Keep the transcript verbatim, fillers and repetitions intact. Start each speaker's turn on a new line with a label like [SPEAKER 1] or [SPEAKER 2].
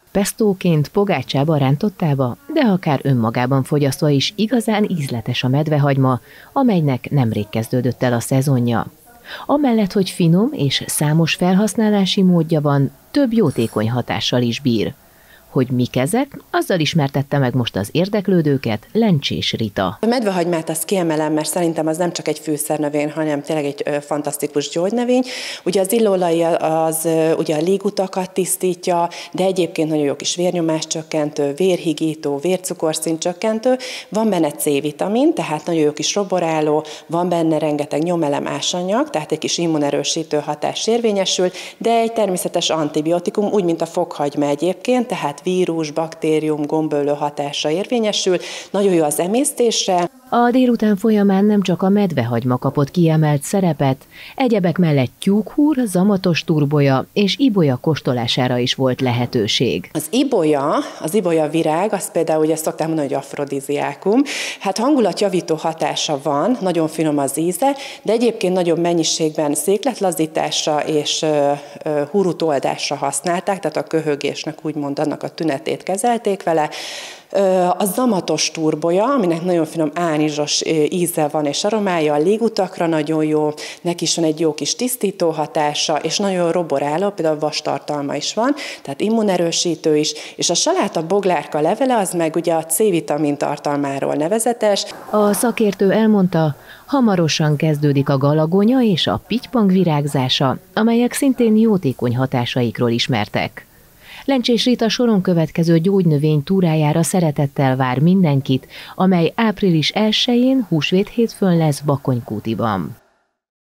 [SPEAKER 1] Pestóként, pogácsába, rántottába, de akár önmagában fogyasztva is igazán ízletes a medvehagyma, amelynek nemrég kezdődött el a szezonja. Amellett, hogy finom és számos felhasználási módja van, több jótékony hatással is bír. Hogy mik ezek, azzal ismertette meg most az érdeklődőket Lencsés Rita.
[SPEAKER 2] A medvehagymát azt kiemelem, mert szerintem az nem csak egy fűszernövény, hanem tényleg egy fantasztikus gyógynövény. Ugye az illóolaj az ugye a légutakat tisztítja, de egyébként nagyon jó kis vérnyomáscsökkentő, vérhigító, vércukorszint csökkentő. Van benne C-vitamin, tehát nagyon jó kis roboráló, van benne rengeteg nyomelem ásanyag, tehát egy kis immunerősítő hatás érvényesül, de egy természetes antibiotikum, úgy, mint a fokhagyma egyébként, tehát vírus, baktérium, gombölő hatása érvényesül, nagyon jó az emésztésre.
[SPEAKER 1] A délután folyamán nem csak a medvehagyma kapott kiemelt szerepet, egyebek mellett tyúkhúr, zamatos turbolya és ibolya kóstolására is volt lehetőség.
[SPEAKER 2] Az ibolya, az ibolya virág, azt például ugye szokták mondani, hogy afrodiziákum, hát hangulatjavító hatása van, nagyon finom az íze, de egyébként nagyobb mennyiségben székletlazításra és húrutoldásra használták, tehát a köhögésnek úgymond annak a tünetét kezelték vele. A zamatos turbolya, aminek nagyon finom ánizsos íze van és aromája, a légutakra nagyon jó, neki is van egy jó kis tisztító hatása, és nagyon roboráló, például vastartalma is van, tehát immunerősítő is, és a saláta boglárka levele az meg ugye a C-vitamin tartalmáról nevezetes.
[SPEAKER 1] A szakértő elmondta, hamarosan kezdődik a galagonya és a pitypang virágzása, amelyek szintén jótékony hatásaikról ismertek. Lencsés Rita soron következő gyógynövény túrájára szeretettel vár mindenkit, amely április elsején húsvét hétfőn lesz Bakonykútiban.